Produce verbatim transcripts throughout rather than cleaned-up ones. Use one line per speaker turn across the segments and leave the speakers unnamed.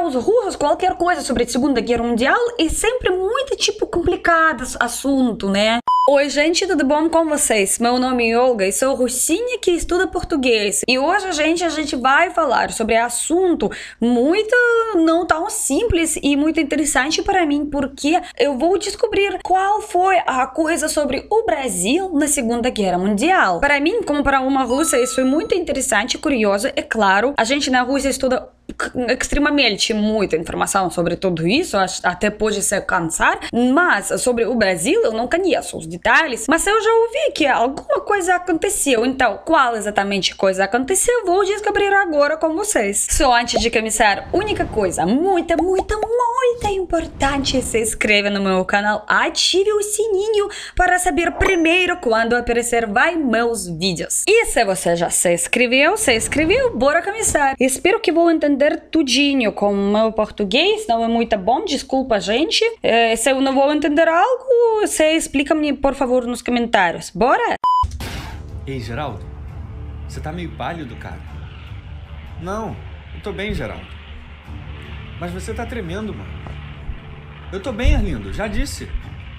os russos qualquer coisa sobre a Segunda Guerra Mundial é sempre muito, tipo, complicado assunto, né? Oi, gente, tudo bom com vocês? Meu nome é Olga e sou russinha que estuda português. E hoje, gente, a gente vai falar sobre assunto muito não tão simples e muito interessante para mim, porque eu vou descobrir qual foi a coisa sobre o Brasil na Segunda Guerra Mundial. Para mim, como para uma russa, isso é muito interessante e curioso. É claro, a gente na Rússia estuda extremamente muita informação sobre tudo isso, até pode se cansar, mas sobre o Brasil eu não conheço os detalhes, mas eu já ouvi que alguma coisa aconteceu, então qual exatamente coisa aconteceu vou descobrir agora com vocês. Só antes de começar, única coisa, muita, muita, muita importante, se inscreva no meu canal, ative o sininho para saber primeiro quando aparecer vai meus vídeos. E se você já se inscreveu, se inscreveu, bora começar. Espero que vou entender tudinho com o meu português, não é muito bom, desculpa, gente. É, se eu não vou entender algo, você explica-me, por favor, nos comentários. Bora?
Ei, Geraldo, você tá meio pálido, cara. Não, eu tô bem, Geraldo. Mas você tá tremendo, mano. Eu tô bem, Arlindo, já disse.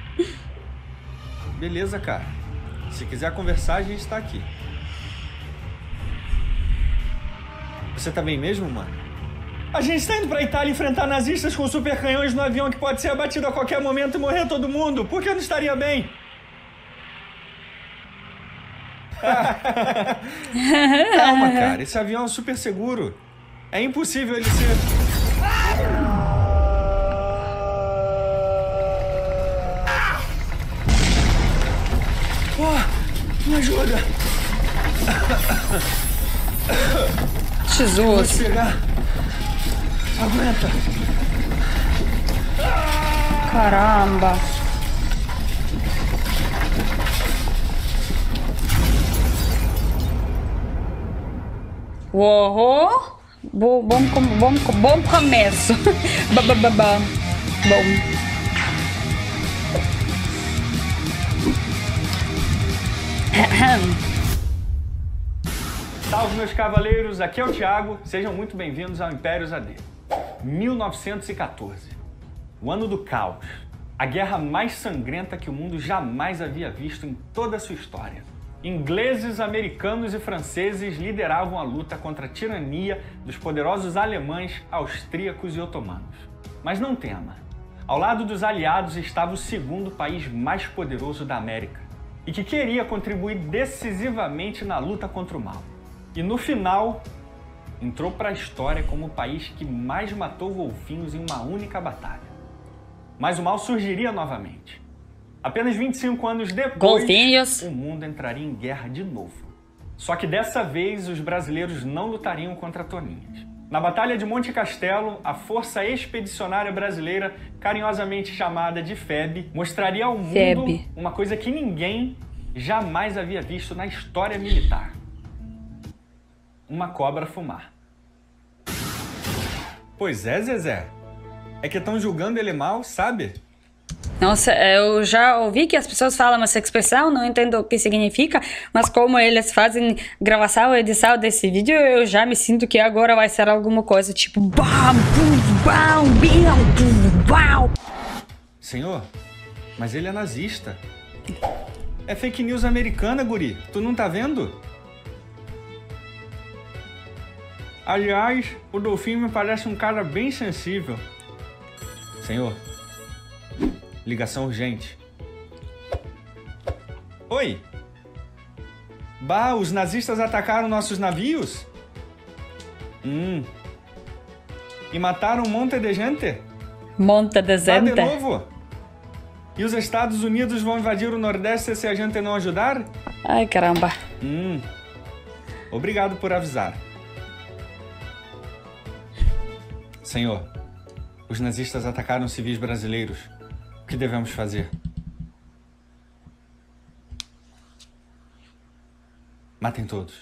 Beleza, cara. Se quiser conversar, a gente tá aqui. Você tá bem mesmo, mano? A gente tá indo pra Itália enfrentar nazistas com super canhões no avião que pode ser abatido a qualquer momento e morrer todo mundo. Por que eu não estaria bem? Calma, cara. Esse avião é super seguro. É impossível ele ser... Oh, me ajuda.
Jesus.
Pode pegar. Aguenta.
Caramba. Uou. Bom, bom, bom, bom começo. Bom.
Salve, meus cavaleiros, aqui é o Thiago, sejam muito bem-vindos ao Império Z D. mil novecentos e quatorze, o ano do caos, a guerra mais sangrenta que o mundo jamais havia visto em toda a sua história. Ingleses, americanos e franceses lideravam a luta contra a tirania dos poderosos alemães, austríacos e otomanos. Mas não tema, ao lado dos aliados estava o segundo país mais poderoso da América e que queria contribuir decisivamente na luta contra o mal. E no final, entrou para a história como o país que mais matou golfinhos em uma única batalha. Mas o mal surgiria novamente. Apenas vinte e cinco anos depois,
golfinhos.
O mundo entraria em guerra de novo. Só que dessa vez, os brasileiros não lutariam contra Toninhas. Na Batalha de Monte Castelo, a Força Expedicionária Brasileira, carinhosamente chamada de F E B, mostraria ao mundo
F E B.
uma coisa que ninguém jamais havia visto na história militar. Uma cobra fumar. Pois é, Zezé. É que estão julgando ele mal, sabe?
Nossa, eu já ouvi que as pessoas falam essa expressão, não entendo o que significa, mas como eles fazem gravação e edição desse vídeo, eu já me sinto que agora vai ser alguma coisa tipo bam, bum, bam, bim, bam.
Senhor, mas ele é nazista. É fake news americana, guri. Tu não tá vendo? Aliás, o Dolfinho me parece um cara bem sensível. Senhor, ligação urgente. Oi. Bah, os nazistas atacaram nossos navios? Hum. E mataram um monte de gente?
Monte de
Bah, de
gente.
novo? E os Estados Unidos vão invadir o Nordeste se a gente não ajudar?
Ai, caramba.
Hum. Obrigado por avisar. Senhor, os nazistas atacaram civis brasileiros. O que devemos fazer? Matem todos.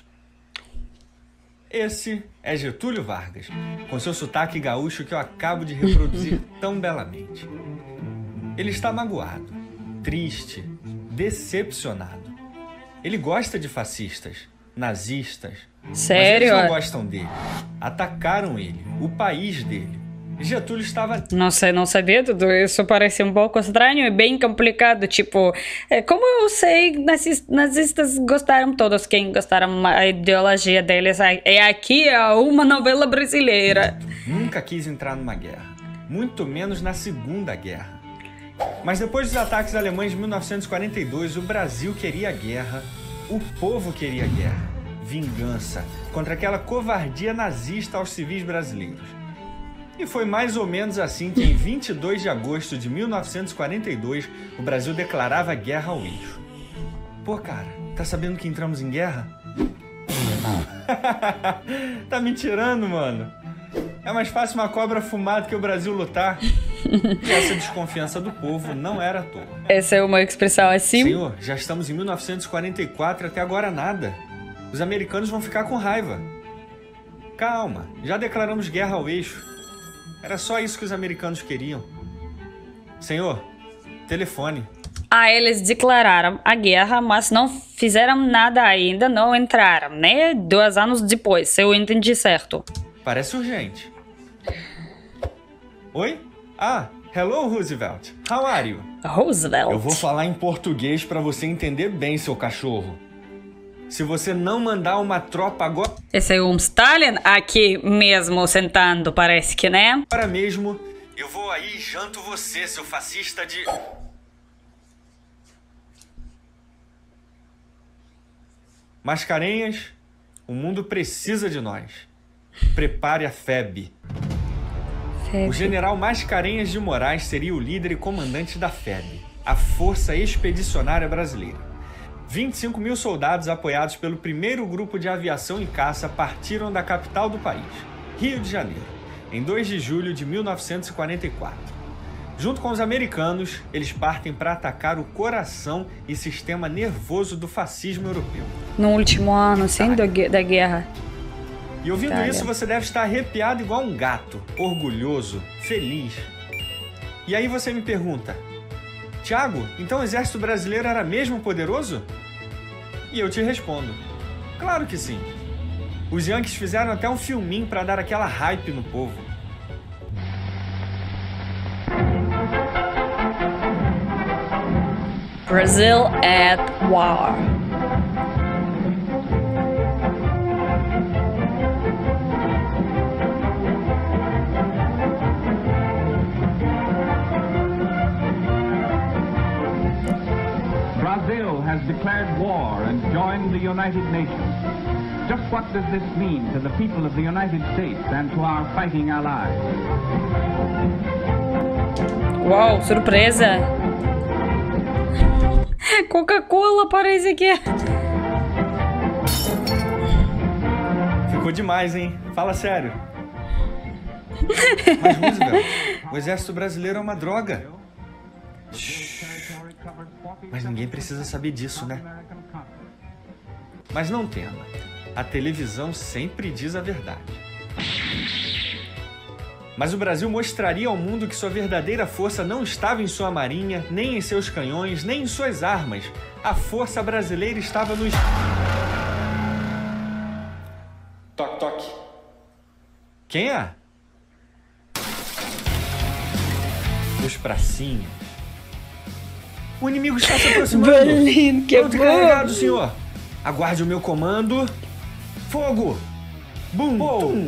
Esse é Getúlio Vargas, com seu sotaque gaúcho que eu acabo de reproduzir tão belamente. Ele está magoado, triste, decepcionado. Ele gosta de fascistas, nazistas.
Sério?
Mas eles não gostam dele. Atacaram ele, o país dele. Getúlio estava...
Não sei, não sabia tudo isso, parece um pouco estranho e bem complicado, tipo, é, como eu sei, nazis, nazistas gostaram todos, quem gostaram a ideologia deles, é aqui é uma novela brasileira.
Nunca quis entrar numa guerra, muito menos na Segunda Guerra. Mas depois dos ataques alemães de mil novecentos e quarenta e dois, o Brasil queria guerra, o povo queria guerra, vingança contra aquela covardia nazista aos civis brasileiros. E foi mais ou menos assim que em vinte e dois de agosto de mil novecentos e quarenta e dois, o Brasil declarava guerra ao eixo. Pô, cara, tá sabendo que entramos em guerra? Tá me tirando, mano? É mais fácil uma cobra fumar do que o Brasil lutar. E essa desconfiança do povo não era à toa.
Essa é uma expressão assim?
Senhor, já estamos em mil novecentos e quarenta e quatro e até agora nada. Os americanos vão ficar com raiva. Calma, já declaramos guerra ao eixo. Era só isso que os americanos queriam. Senhor, telefone.
Ah, eles declararam a guerra, mas não fizeram nada ainda, não entraram, né? Dois anos depois, se eu entendi certo.
Parece urgente. Oi? Ah, hello, Roosevelt. How are you?
Roosevelt.
Eu vou falar em português para você entender bem, seu cachorro. Se você não mandar uma tropa agora...
Esse é um Stalin aqui mesmo sentando, parece que, né?
Agora mesmo, eu vou aí e janto você, seu fascista de... Mascarenhas, o mundo precisa de nós. Prepare a F E B. F E B. O general Mascarenhas de Moraes seria o líder e comandante da F E B, a Força Expedicionária Brasileira. vinte e cinco mil soldados apoiados pelo primeiro grupo de aviação e caça partiram da capital do país, Rio de Janeiro, em dois de julho de mil novecentos e quarenta e quatro. Junto com os americanos, eles partem para atacar o coração e sistema nervoso do fascismo europeu.
No último ano, sim, da guerra.
E ouvindo
Itália.
Isso, você deve estar arrepiado igual um gato, orgulhoso, feliz. E aí você me pergunta, Tiago, então o exército brasileiro era mesmo poderoso? E eu te respondo, claro que sim. Os Yankees fizeram até um filminho para dar aquela hype no povo.
Brazil at war.
Brazil has declared war and joined the United Nations. Just what does this mean to the people of the United States and to our fighting allies?
Uau, surpresa! Coca-Cola parece que é.
Ficou demais, hein? Fala sério. Mas, Roosevelt, o exército brasileiro é uma droga. Shhh. Mas ninguém precisa saber disso, né? Mas não tema. A televisão sempre diz a verdade. Mas o Brasil mostraria ao mundo que sua verdadeira força não estava em sua marinha, nem em seus canhões, nem em suas armas. A força brasileira estava nos... Toque, toque. Quem é? Os pracinhas. O inimigo está se aproximando.
Berlim, que
Pronto, carregado, senhor. Aguarde o meu comando. Fogo. Bum, tum.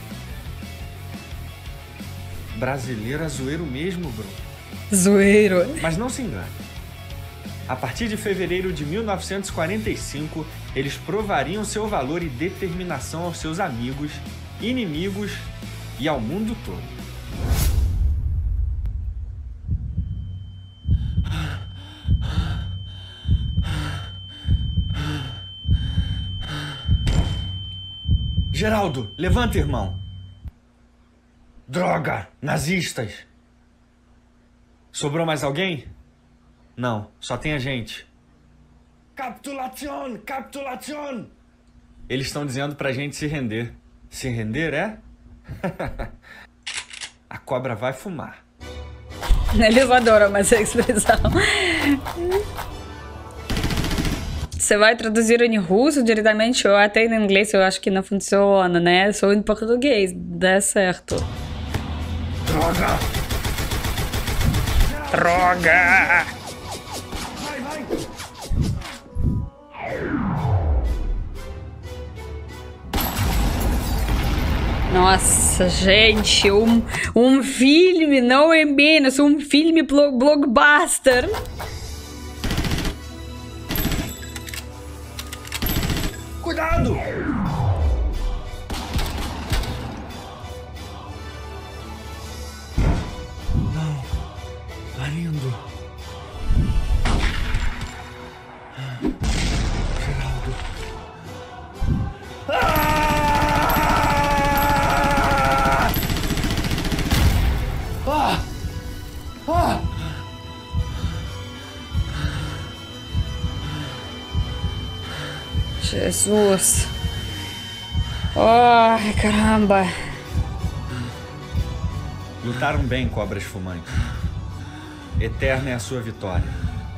Brasileiro é zoeiro mesmo, bro.
Zoeiro.
Mas não se engane. A partir de fevereiro de mil novecentos e quarenta e cinco, eles provariam seu valor e determinação aos seus amigos, inimigos e ao mundo todo. Geraldo, levanta, irmão. Droga! Nazistas! Sobrou mais alguém? Não, só tem a gente. Capitulação! Capitulação! Eles estão dizendo pra gente se render. Se render, é? A cobra vai fumar.
Eles adoram essa expressão. Você vai traduzir em russo diretamente ou até em inglês? Eu acho que não funciona, né? Só em português, dá certo.
Droga!
Droga!
Vai, vai!
Nossa, gente, um, um filme, não é menos, um filme blockbuster.
Cuidado! Não, tá lindo. Geraldo. Ah! Ah! Ah!
Jesus. Ai, caramba.
Lutaram bem, cobras fumantes. Eterna é a sua vitória.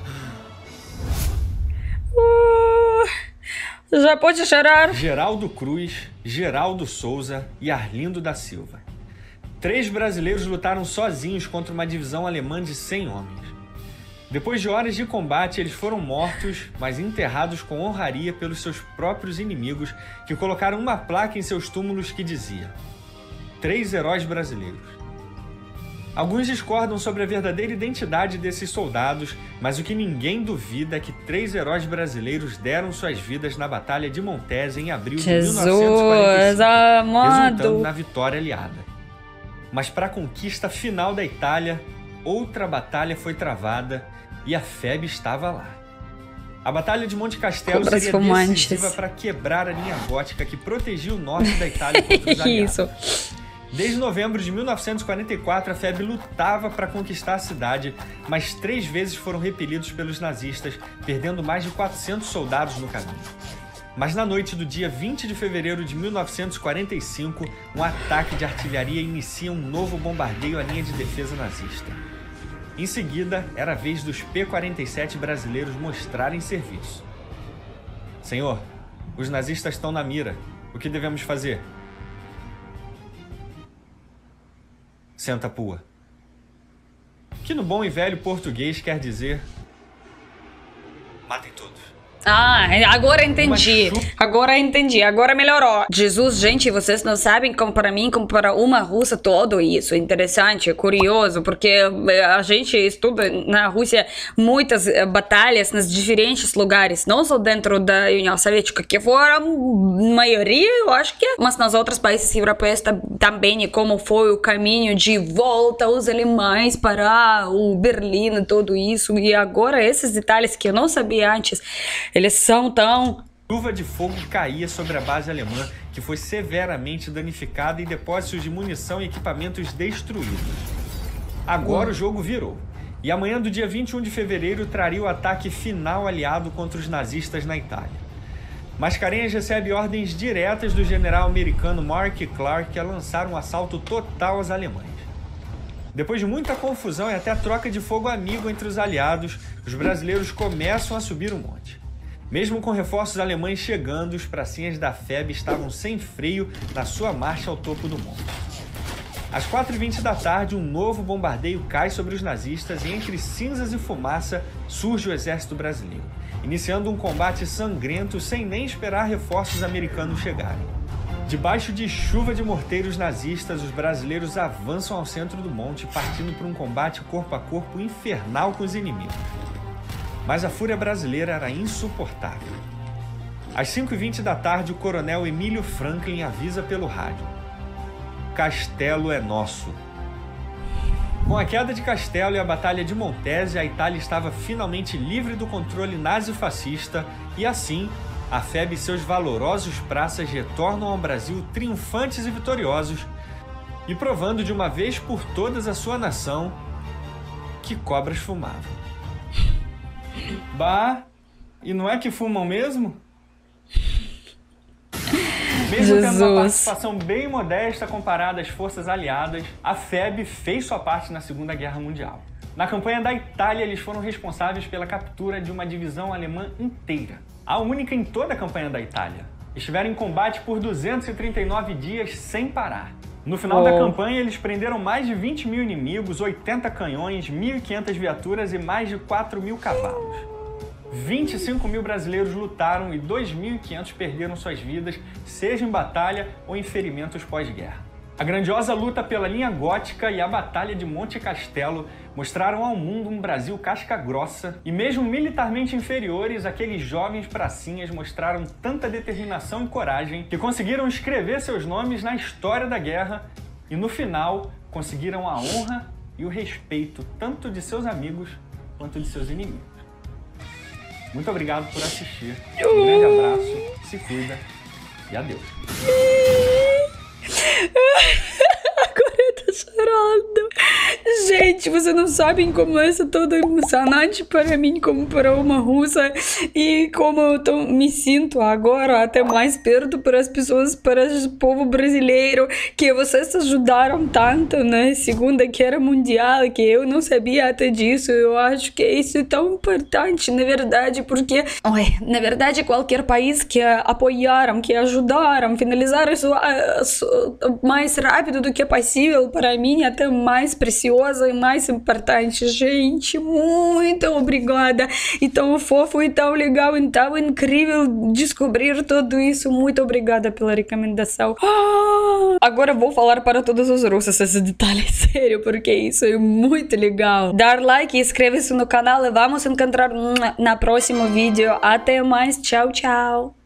Uh, já pode chorar.
Geraldo Cruz, Geraldo Souza e Arlindo da Silva. Três brasileiros lutaram sozinhos contra uma divisão alemã de cem homens. Depois de horas de combate, eles foram mortos, mas enterrados com honraria pelos seus próprios inimigos, que colocaram uma placa em seus túmulos que dizia: Três heróis brasileiros. Alguns discordam sobre a verdadeira identidade desses soldados, mas o que ninguém duvida é que três heróis brasileiros deram suas vidas na Batalha de Montese em abril
Jesus,
de mil novecentos e quarenta e cinco,
amado.
resultando na vitória aliada. Mas para a conquista final da Itália, outra batalha foi travada e a F E B estava lá. A Batalha de Monte Castelo
Cobras
seria
fumantes.
decisiva para quebrar a linha gótica que protegia o norte da Itália contra os aliados.
Isso.
Desde novembro de mil novecentos e quarenta e quatro, a F E B lutava para conquistar a cidade, mas três vezes foram repelidos pelos nazistas, perdendo mais de quatrocentos soldados no caminho. Mas na noite do dia vinte de fevereiro de mil novecentos e quarenta e cinco, um ataque de artilharia inicia um novo bombardeio à linha de defesa nazista. Em seguida, era a vez dos P quarenta e sete brasileiros mostrarem serviço. Senhor, os nazistas estão na mira. O que devemos fazer? Senta a pua. Que no bom e velho português quer dizer: matem todos.
Ah, agora entendi. Agora entendi. Agora melhorou. Jesus, gente, vocês não sabem como para mim, como para uma russa, todo isso. Interessante, curioso, porque a gente estuda na Rússia muitas batalhas nos diferentes lugares, não só dentro da União Soviética, que foram a maioria, eu acho que, mas nos outros países europeus também, e como foi o caminho de volta os alemães para o Berlim e tudo isso. E agora esses detalhes que eu não sabia antes, eles são tão...
Chuva de fogo caía sobre a base alemã, que foi severamente danificada, e depósitos de munição e equipamentos destruídos. Agora o jogo virou. E amanhã do dia vinte e um de fevereiro traria o ataque final aliado contra os nazistas na Itália. Mascarenhas recebe ordens diretas do general americano Mark Clark a lançar um assalto total aos alemães. Depois de muita confusão e até troca de fogo amigo entre os aliados, os brasileiros começam a subir o monte. Mesmo com reforços alemães chegando, os pracinhas da F E B estavam sem freio na sua marcha ao topo do monte. Às quatro e vinte da tarde, um novo bombardeio cai sobre os nazistas e entre cinzas e fumaça surge o exército brasileiro, iniciando um combate sangrento sem nem esperar reforços americanos chegarem. Debaixo de chuva de morteiros nazistas, os brasileiros avançam ao centro do monte, partindo para um combate corpo a corpo infernal com os inimigos. Mas a fúria brasileira era insuportável. Às cinco e vinte da tarde, o coronel Emílio Franklin avisa pelo rádio: Castelo é nosso. Com a queda de Castelo e a Batalha de Montese, a Itália estava finalmente livre do controle nazi-fascista e, assim, a F E B e seus valorosos praças retornam ao Brasil triunfantes e vitoriosos e provando de uma vez por todas a sua nação que cobras fumavam. Bah, e não é que fumam mesmo? Mesmo
Jesus.
tendo uma participação bem modesta comparada às forças aliadas, a F E B fez sua parte na Segunda Guerra Mundial. Na campanha da Itália, eles foram responsáveis pela captura de uma divisão alemã inteira, a única em toda a campanha da Itália. Estiveram em combate por duzentos e trinta e nove dias sem parar. No final
oh.
da campanha, eles prenderam mais de vinte mil inimigos, oitenta canhões, mil e quinhentas viaturas e mais de quatro mil cavalos. vinte e cinco mil brasileiros lutaram e dois mil e quinhentos perderam suas vidas, seja em batalha ou em ferimentos pós-guerra. A grandiosa luta pela linha gótica e a Batalha de Monte Castelo mostraram ao mundo um Brasil casca-grossa e mesmo militarmente inferiores, aqueles jovens pracinhas mostraram tanta determinação e coragem que conseguiram escrever seus nomes na história da guerra e no final conseguiram a honra e o respeito tanto de seus amigos quanto de seus inimigos. Muito obrigado por assistir, um grande abraço, se cuida e adeus.
Agora eu tô chorando. Gente, vocês não sabem como isso é todo emocionante para mim, como para uma russa, e como eu tô, me sinto agora até mais perto para as pessoas, para o povo brasileiro, que vocês ajudaram tanto na Segunda Guerra Mundial, que eu não sabia até disso. Eu acho que isso é tão importante, na verdade, porque, ué, na verdade, qualquer país que apoiaram, que ajudaram, finalizaram isso mais rápido do que possível, para mim, até mais preciosa e mais importante. Gente, muito obrigada. E tão fofo, e tão legal, e tão incrível descobrir tudo isso. Muito obrigada pela recomendação. Ah, agora vou falar para todos os russos esse detalhe, sério, porque isso é muito legal. Dar like e inscrever-se no canal e vamos encontrar na próximo vídeo. Até mais, tchau, tchau.